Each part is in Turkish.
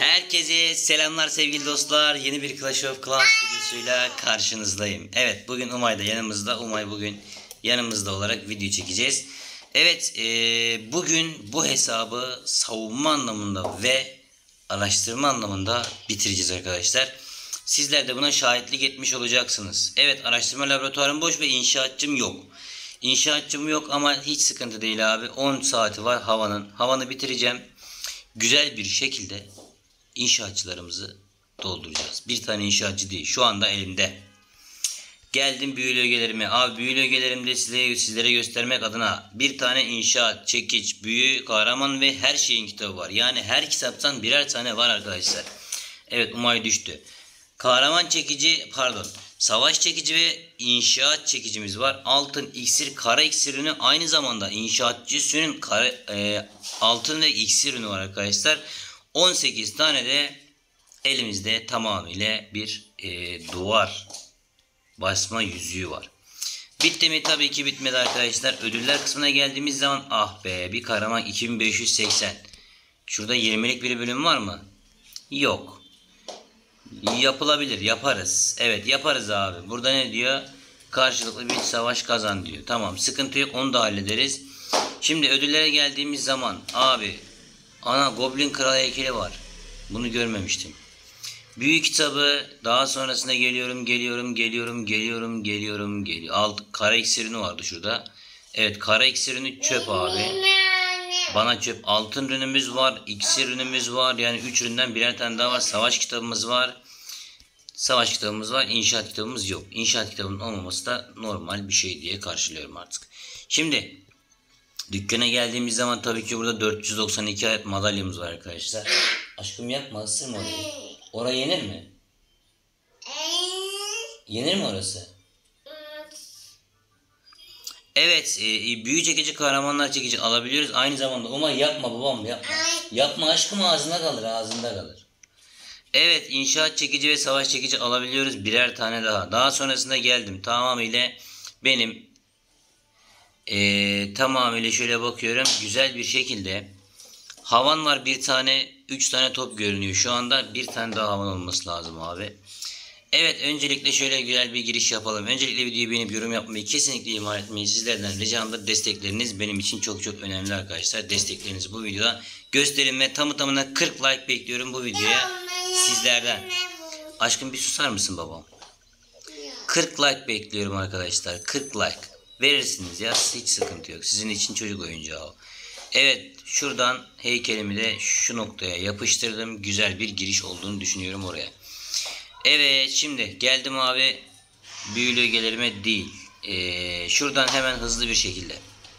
Herkese selamlar sevgili dostlar. Yeni bir Clash of Clans videosuyla karşınızdayım. Evet, bugün Umay da yanımızda. Umay bugün yanımızda olarak video çekeceğiz. Evet, bugün bu hesabı savunma anlamında ve araştırma anlamında bitireceğiz arkadaşlar. Sizler de buna şahitlik etmiş olacaksınız. Evet, araştırma laboratuvarım boş ve inşaatçım yok. İnşaatçım yok ama hiç sıkıntı değil abi. 10 saati var havanın. Havanı bitireceğim. Güzel bir şekilde İnşaatçılarımızı dolduracağız. Bir tane inşaatçı değil. Şu anda elimde. Geldim büyülü ögelerime. Abi büyülü ögelerimde sizlere göstermek adına bir tane inşaat, çekiç, büyü, kahraman ve her şeyin kitabı var. Yani her kitaptan birer tane var arkadaşlar. Evet, Umay düştü. Kahraman çekici, pardon. Savaş çekici ve inşaat çekicimiz var. Altın iksir, kara iksir ürünü, aynı zamanda inşaatçısının altın ve iksir ürünü var arkadaşlar. 18 tane de elimizde tamamıyla bir duvar basma yüzüğü var. Bitti mi? Tabii ki bitmedi arkadaşlar. Ödüller kısmına geldiğimiz zaman ah be, bir kahraman 2580. Şurada 20'lik bir bölüm var mı? Yok. Yapılabilir, yaparız. Evet, yaparız abi. Burada ne diyor? Karşılıklı bir savaş kazan diyor. Tamam, sıkıntı yok, onu da hallederiz. Şimdi ödüllere geldiğimiz zaman abi, ana Goblin Kral heykeli var. Bunu görmemiştim. Büyük kitabı, daha sonrasında geliyorum. Kara iksirini vardı şurada. Evet, kara iksirini çöp abi. Bana çöp. Altın ürünümüz var, iksir ürünümüz var. Yani 3 üründen birer tane daha var. Savaş kitabımız var. İnşaat kitabımız yok. İnşaat kitabının olmaması da normal bir şey diye karşılıyorum artık. Şimdi dükkana geldiğimiz zaman tabii ki burada 492 adet madalyamız var arkadaşlar. Aşkım yapma, ısırma orayı. Oraya yenir mi? Yenir mi orası? Evet, büyü çekici, kahramanlar çekici alabiliyoruz. Aynı zamanda ama yapma babam, yapma. Yapma aşkım, ağzında kalır. Evet, inşaat çekici ve savaş çekici alabiliyoruz. Birer tane daha. Daha sonrasında geldim. Tamamıyla benim tamamıyla şöyle bakıyorum. Güzel bir şekilde havan var, bir tane, 3 tane top görünüyor. Şu anda bir tane daha havan olması lazım abi. Evet, öncelikle şöyle güzel bir giriş yapalım. Öncelikle videoyu beğenip yorum yapmayı kesinlikle ihmal etmeyin. Sizlerden ricamdır, destekleriniz benim için çok önemli arkadaşlar. Desteklerinizi bu videoda gösterin ve tamına 40 like bekliyorum bu videoya sizlerden. Aşkım bir susar mısın babam? 40 like bekliyorum arkadaşlar. 40 like. Verirsiniz ya, hiç sıkıntı yok. Sizin için çocuk oyuncağı o. Evet, şuradan heykelimi de şu noktaya yapıştırdım. Güzel bir giriş olduğunu düşünüyorum oraya. Evet, şimdi geldim abi büyülü ögelerime değil. Şuradan hemen hızlı bir şekilde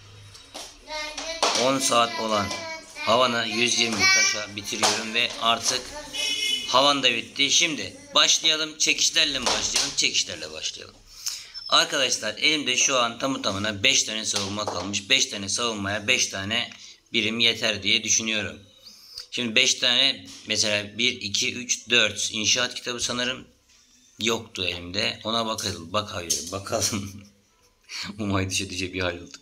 10 saat olan havanı 120 taşa bitiriyorum ve artık havan da bitti. Şimdi başlayalım, çekişlerle başlayalım. Arkadaşlar elimde şu an tamına 5 tane savunma kalmış. 5 tane savunmaya 5 tane birim yeter diye düşünüyorum. Şimdi 5 tane mesela 1, 2, 3, 4 inşaat kitabı sanırım yoktu elimde. Ona bakalım. Umay düşe bir hal oldu.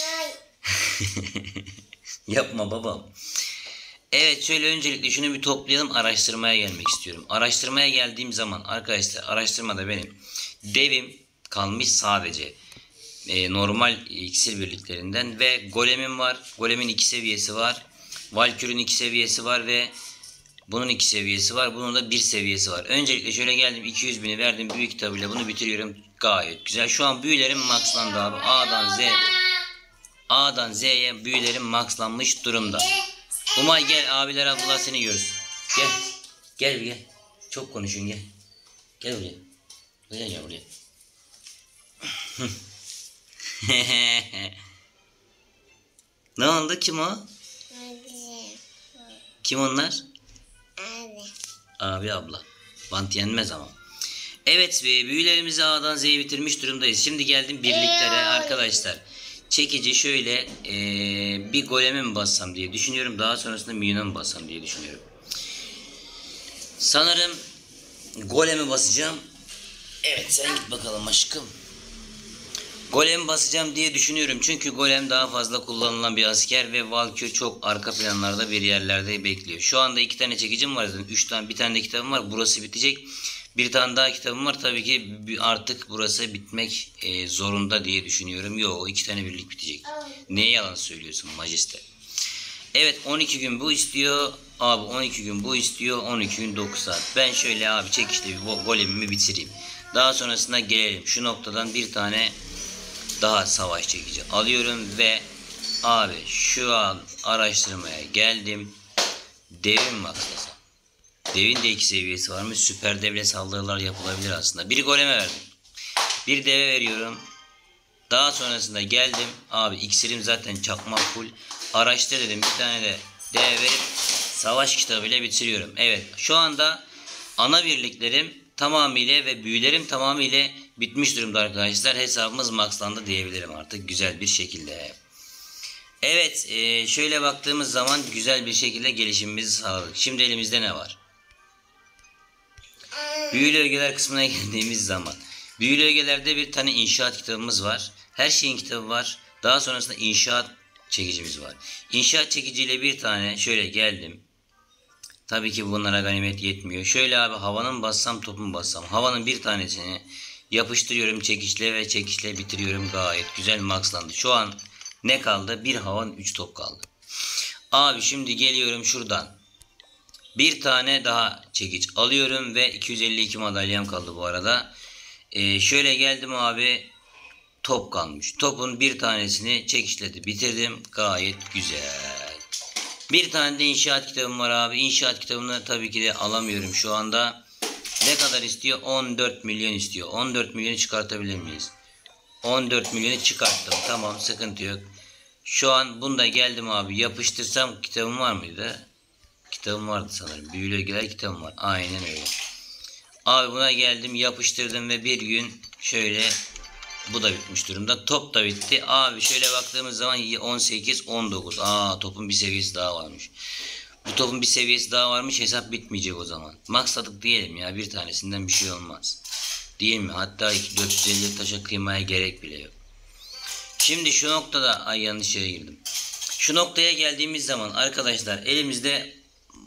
Yapma babam. Evet, şöyle öncelikle şunu bir toplayalım, araştırmaya gelmek istiyorum. Araştırmaya geldiğim zaman arkadaşlar, araştırmada benim devim kalmış sadece. Normal iksir birliklerinden ve golemim var. Golemin 2 seviyesi var. Valkür'ün 2 seviyesi var ve bunun 2 seviyesi var. Bunun da 1 seviyesi var. Öncelikle şöyle geldim, 200.000'i verdim büyü kitabıyla, bunu bitiriyorum. Gayet güzel. Şu an büyülerim maxlandı abi. A'dan Z'ye büyülerim maxlanmış durumda. Umay gel, abiler ablalar seni görsün. Gel. Çok konuşun, gel. Gel buraya. Gel buraya. Ne oldu, kim o? Kim onlar? Abi abla. Bant yenmez ama. Evet, büyülerimizi A'dan Z'ye bitirmiş durumdayız. Şimdi geldim birliklere arkadaşlar. Çekici şöyle bir goleme mi bassam diye düşünüyorum. Daha sonrasında milyona mı bassam diye düşünüyorum. Sanırım goleme basacağım. Evet, sen git bakalım aşkım. Golem basacağım diye düşünüyorum. Çünkü golem daha fazla kullanılan bir asker ve Valkür çok arka planlarda bir yerlerde bekliyor. Şu anda 2 tane çekicim var zaten. 3 tane, bir tane de kitabım var. Burası bitecek. Bir tane daha kitabım var. Tabii ki artık burası bitmek zorunda diye düşünüyorum. Yok, 2 tane birlik bitecek. Neye yalan söylüyorsun majeste? Evet, 12 gün bu istiyor. Abi 12 gün bu istiyor. 12 gün 9 saat. Ben şöyle abi çekişte bir golemimi bitireyim. Daha sonrasında gelelim. Şu noktadan bir tane daha savaş çekici alıyorum ve abi şu an araştırmaya geldim. Devin mi akslasam? Devin de 2 seviyesi varmış. Süper devle saldırılar yapılabilir aslında. Bir goleme verdim. Bir deve veriyorum. Daha sonrasında geldim. Abi iksirim zaten çakma full. Araştır dedim. Bir tane de deve verip savaş kitabıyla bitiriyorum. Evet, şu anda ana birliklerim tamamıyla ve büyülerim tamamıyla bitmiş durumda arkadaşlar. Hesabımız maxlandı diyebilirim artık güzel bir şekilde. Evet, şöyle baktığımız zaman güzel bir şekilde gelişimimizi sağladık. Şimdi elimizde ne var? Büyülü ögeler kısmına geldiğimiz zaman büyülü ögelerde bir tane inşaat kitabımız var. Her şeyin kitabı var. Daha sonrasında inşaat çekicimiz var. İnşaat çekiciyle bir tane şöyle geldim. Tabii ki bunlara ganimet yetmiyor. Şöyle abi havanın bassam topun bassam. Havanın bir tanesini yapıştırıyorum çekişle ve çekişle bitiriyorum. Gayet güzel maxlandı. Şu an ne kaldı? Bir havan 3 top kaldı. Abi şimdi geliyorum şuradan. Bir tane daha çekiç alıyorum ve 252 madalyam kaldı bu arada. Şöyle geldim abi. Top kalmış. Topun bir tanesini çekişledi. Bitirdim. Gayet güzel. Bir tane de inşaat kitabım var abi. İnşaat kitabını tabii ki de alamıyorum şu anda. Ne kadar istiyor? 14 milyon istiyor. 14 milyonu çıkartabilir miyiz? 14 milyonu çıkarttım. Tamam, sıkıntı yok. Şu an bunda geldim abi. Yapıştırsam kitabım var mıydı? Kitabım vardı sanırım. Büyülü ögeler kitabım var. Aynen öyle. Abi buna geldim, yapıştırdım ve bir gün şöyle bu da bitmiş durumda. Top da bitti. Abi şöyle baktığımız zaman 18, 19. Topun bir seviyesi daha varmış. Bu topun bir seviyesi daha varmış. Hesap bitmeyecek o zaman. Maksadık diyelim ya. Bir tanesinden bir şey olmaz. Değil mi? Hatta 450 taşa kıymaya gerek bile yok. Şimdi şu noktada yanlış yere girdim. Şu noktaya geldiğimiz zaman arkadaşlar elimizde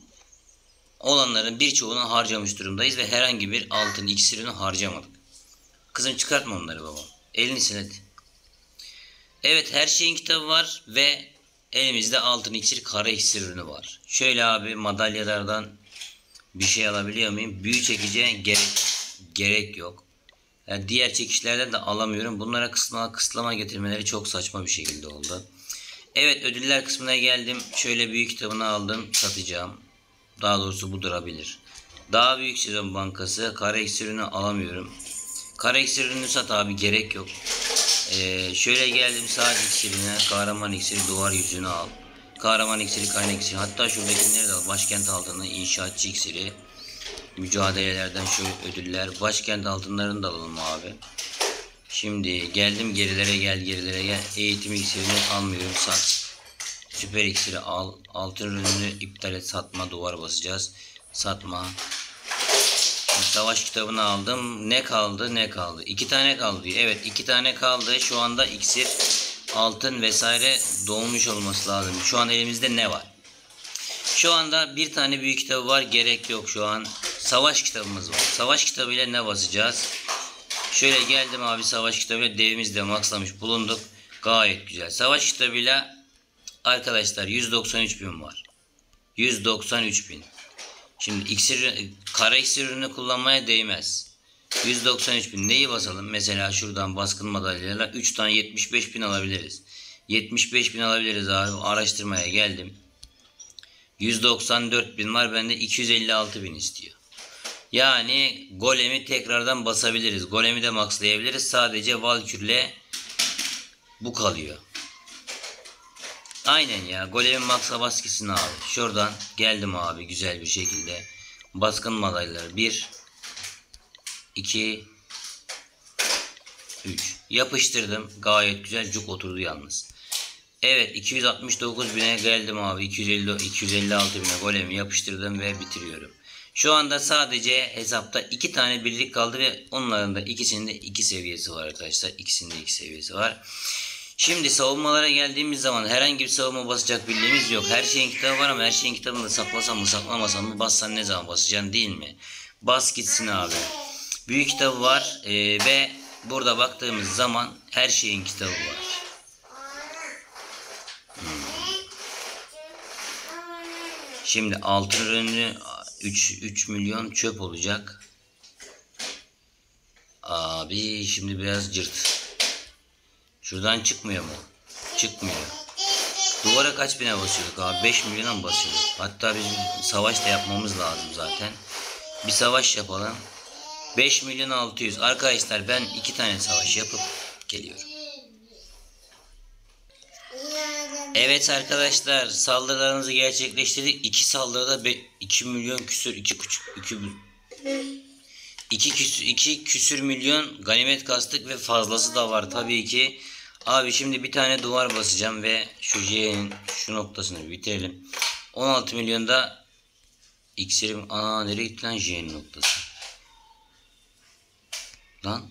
olanların birçoğunu harcamış durumdayız ve herhangi bir altın iksirini harcamadık. Kızım çıkartma onları babam. Elini sil hadi. Evet, her şeyin kitabı var ve elimizde altın iksir, kara iksir ürünü var. Şöyle abi madalyalardan bir şey alabiliyor muyum? Büyü çekiciye gerek yok. Yani diğer çekişlerden de alamıyorum. Bunlara kısıtlama getirmeleri çok saçma bir şekilde oldu. Evet, ödüller kısmına geldim. Şöyle büyük kitabını aldım, satacağım. Daha doğrusu bu durabilir. Daha büyük sezon bankası, kara iksir ürünü alamıyorum. Kara iksir ürünü sat abi, gerek yok. Şöyle geldim saat iksirine, kahraman iksiri, duvar yüzünü al. Kahraman iksiri, kaynak iksiri, hatta şuradakileri de al. Başkent altını, inşaatçı iksiri. Mücadelelerden şöyle ödüller. Başkent altınlarını da alalım abi. Şimdi geldim gerilere gel. Eğitim iksirini almıyorum, sat. Süper iksiri al. Altın ürününü iptal et, satma, duvar basacağız. Satma. Savaş kitabını aldım. Ne kaldı? 2 tane kaldı diyor. Evet, 2 tane kaldı. Şu anda iksir, altın vesaire dolmuş olması lazım. Şu an elimizde ne var? Şu anda bir tane büyük kitabı var. Gerek yok şu an. Savaş kitabımız var. Savaş kitabıyla ne basacağız? Şöyle geldim abi, savaş kitabıyla devimizi de maxlamış bulunduk. Gayet güzel. Savaş kitabıyla arkadaşlar 193.000 var. 193.000. Şimdi kara iksir ürünü kullanmaya değmez. 193.000 neyi basalım? Mesela şuradan baskın madalyalarla 3 tane 75.000 alabiliriz. 75.000 alabiliriz abi. Araştırmaya geldim. 194.000 var. Bende 256.000 istiyor. Yani golemi tekrardan basabiliriz. Golemi de maxlayabiliriz. Sadece Valkür'le bu kalıyor. Aynen ya. Golemin maxla baskısını abi. Şuradan geldim abi güzel bir şekilde. Baskın madalyaları 1 2 3 yapıştırdım. Gayet güzel cuk oturdu yalnız. Evet, 269.000'e geldim abi. 256.000'e golemi yapıştırdım ve bitiriyorum. Şu anda sadece hesapta 2 tane birlik kaldı ve onların da ikisinin de 2 seviyesi var arkadaşlar. İkisinin de 2 seviyesi var. Şimdi savunmalara geldiğimiz zaman herhangi bir savunma basacak birliğimiz yok. Her şeyin kitabı var ama her şeyin kitabını da saklasam mı saklamasam mı, bassan ne zaman basacaksın değil mi? Bas gitsin abi. Büyük kitabı var ve burada baktığımız zaman her şeyin kitabı var. Şimdi altın ürünü 3 milyon çöp olacak. Abi şimdi biraz cırt. Şuradan çıkmıyor mu? Çıkmıyor. Duvara kaç bine basıyorduk abi? 5 milyona mı basıyorduk? Hatta biz bir savaş da yapmamız lazım zaten. Bir savaş yapalım. 5 milyon 600. Arkadaşlar ben 2 tane savaş yapıp geliyorum. Evet arkadaşlar, saldırılarımızı gerçekleştirdik. 2 saldırıda 2 milyon küsür 2 küsür milyon ganimet kastık ve fazlası da var tabii ki. Abi şimdi bir tane duvar basacağım ve şu J'nin şu noktasını bitirelim. 16 milyonda iksirim. Nereye gitti lan J'nin noktası? Lan.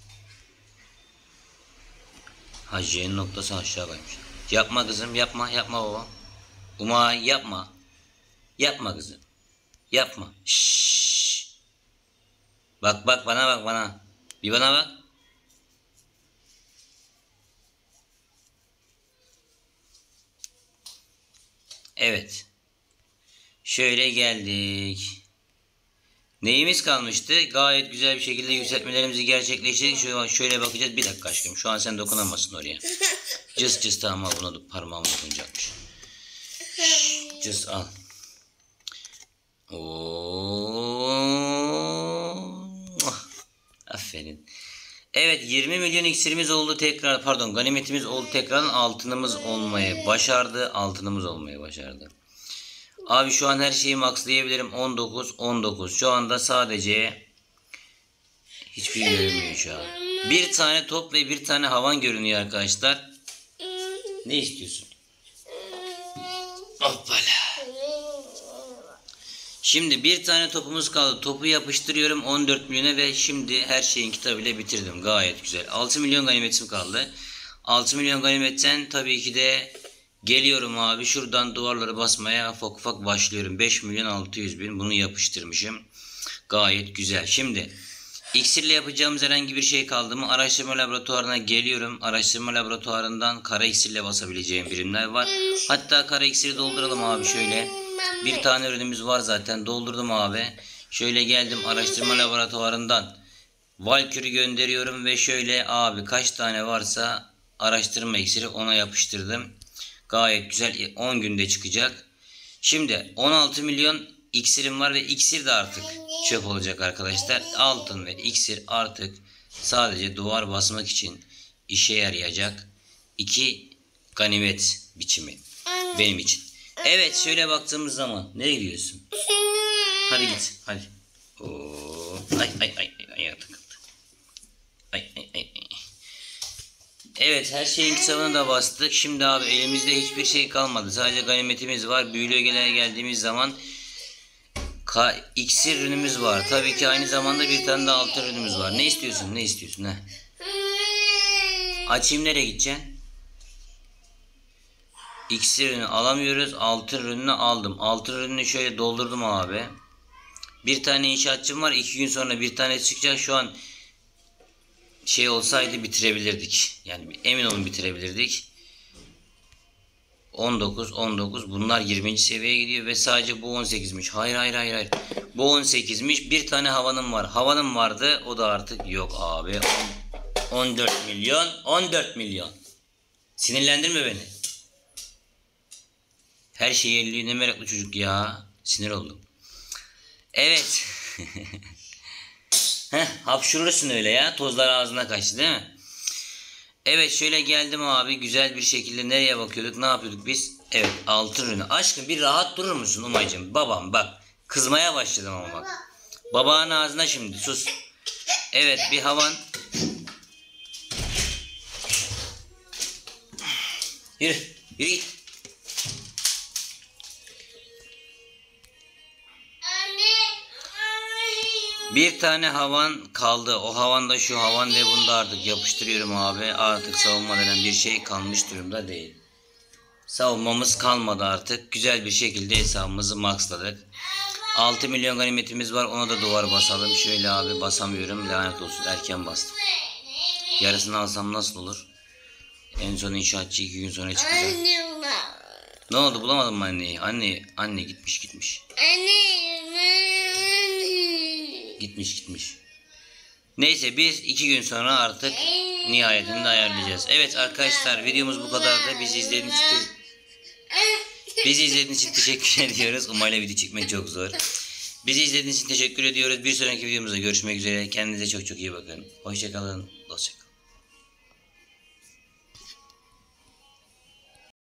Ha, J'nin noktası aşağı kaymış. Yapma kızım, yapma baba. Umay yapma. Yapma kızım. Yapma. Şşş. Bak bana. Bir bana bak. Evet. Şöyle geldik. Neyimiz kalmıştı? Gayet güzel bir şekilde yükseltmelerimizi gerçekleştirdik. Şöyle bakacağız. Bir dakika aşkım. Şu an sen dokunamazsın oraya. Cız tamam, buna da parmağım dokunacakmış. Cız al. Aferin. Evet, 20 milyon iksirimiz oldu tekrar. Pardon, ganimetimiz oldu tekrar. Altınımız olmayı başardı. Abi şu an her şeyi maxlayabilirim. 19. Şu anda sadece hiçbir şey görünmüyor şu an. Bir tane top ve bir tane havan görünüyor arkadaşlar. Ne istiyorsun? Hoppala. Şimdi bir tane topumuz kaldı. Topu yapıştırıyorum 14 milyona ve şimdi her şeyin kitabıyla bitirdim. Gayet güzel. 6 milyon ganimetim kaldı. 6 milyon ganimetten tabii ki de geliyorum abi. Şuradan duvarları basmaya ufak başlıyorum. 5 milyon 600 bin bunu yapıştırmışım. Gayet güzel. Şimdi iksirle yapacağımız herhangi bir şey kaldı mı? Araştırma laboratuvarına geliyorum. Araştırma laboratuvarından kara iksirle basabileceğim birimler var. Hatta kara iksiri dolduralım abi şöyle. Bir tane ürünümüz var zaten. Doldurdum abi. Şöyle geldim araştırma laboratuvarından. Valkür'ü gönderiyorum ve şöyle abi kaç tane varsa araştırma iksiri ona yapıştırdım. Gayet güzel. 10 günde çıkacak. Şimdi 16 milyon iksirim var ve iksir de artık çöp olacak arkadaşlar. Altın ve iksir artık sadece duvar basmak için işe yarayacak 2 ganimet biçimi benim için. Evet, şöyle baktığımız zaman nereye gidiyorsun? Hadi git hadi. Oo, ay ayağa takıldı. Ay. Evet, her şeyin kitabını da bastık. Şimdi abi elimizde hiçbir şey kalmadı. Sadece ganimetimiz var. Büyülü ögelere geldiğimiz zaman iksir ürünümüz var. Tabii ki aynı zamanda bir tane de altın ürünümüz var. Ne istiyorsun? Ne? Açayım, nereye gideceksin? İksir ürünü alamıyoruz. Altın ürününü aldım. Altın ürününü şöyle doldurdum abi. Bir tane inşaatçım var. 2 gün sonra bir tane çıkacak. Şu an şey olsaydı bitirebilirdik. Yani emin olun bitirebilirdik. 19 bunlar 20. seviyeye gidiyor ve sadece bu 18'miş. Hayır. Bu 18'miş. Bir tane havanım var. Havanım vardı. O da artık yok abi. 14 milyon. Sinirlendirme beni. Her şeyi elliyor, ne meraklı çocuk ya. Sinir oldum. Evet. Hapşurursun öyle ya. Tozlar ağzına kaçtı değil mi? Evet, şöyle geldim abi. Güzel bir şekilde nereye bakıyorduk? Ne yapıyorduk biz? Evet, altın ürünü. Aşkım bir rahat durur musun Umay'cığım? Babam bak. Kızmaya başladım ama bak. Babanın ağzına şimdi sus. Evet, bir havan. Yürü git. Bir tane havan kaldı. O havan da şu havan ve bunu da artık yapıştırıyorum abi. Artık savunma denen bir şey kalmış durumda değil. Savunmamız kalmadı artık. Güzel bir şekilde hesabımızı maxladık. 6 milyon ganimetimiz var. Ona da duvar basalım. Şöyle abi basamıyorum. Lanet olsun. Erken bastım. Yarısını alsam nasıl olur? En son inşaatçı 2 gün sonra çıkacak. Ne oldu, bulamadın mı anneyi? Anne gitmiş. Gitmiş. Neyse biz 2 gün sonra artık nihayetinde ayarlayacağız. Evet arkadaşlar, videomuz bu kadardı. Bizi izlediğiniz için teşekkür ediyoruz. Umay'la video çekmek çok zor. Bizi izlediğiniz için teşekkür ediyoruz. Bir sonraki videomuzda görüşmek üzere. Kendinize çok iyi bakın. Hoşçakalın. Dostçakalın.